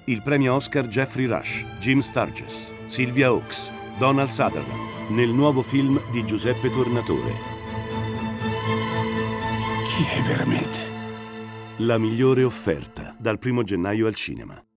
Il premio Oscar Jeffrey Rush, Jim Sturgess, Sylvia Hawkes, Donald Sutherland, nel nuovo film di Giuseppe Tornatore. Chi è veramente? La migliore offerta, dal 1° gennaio al cinema.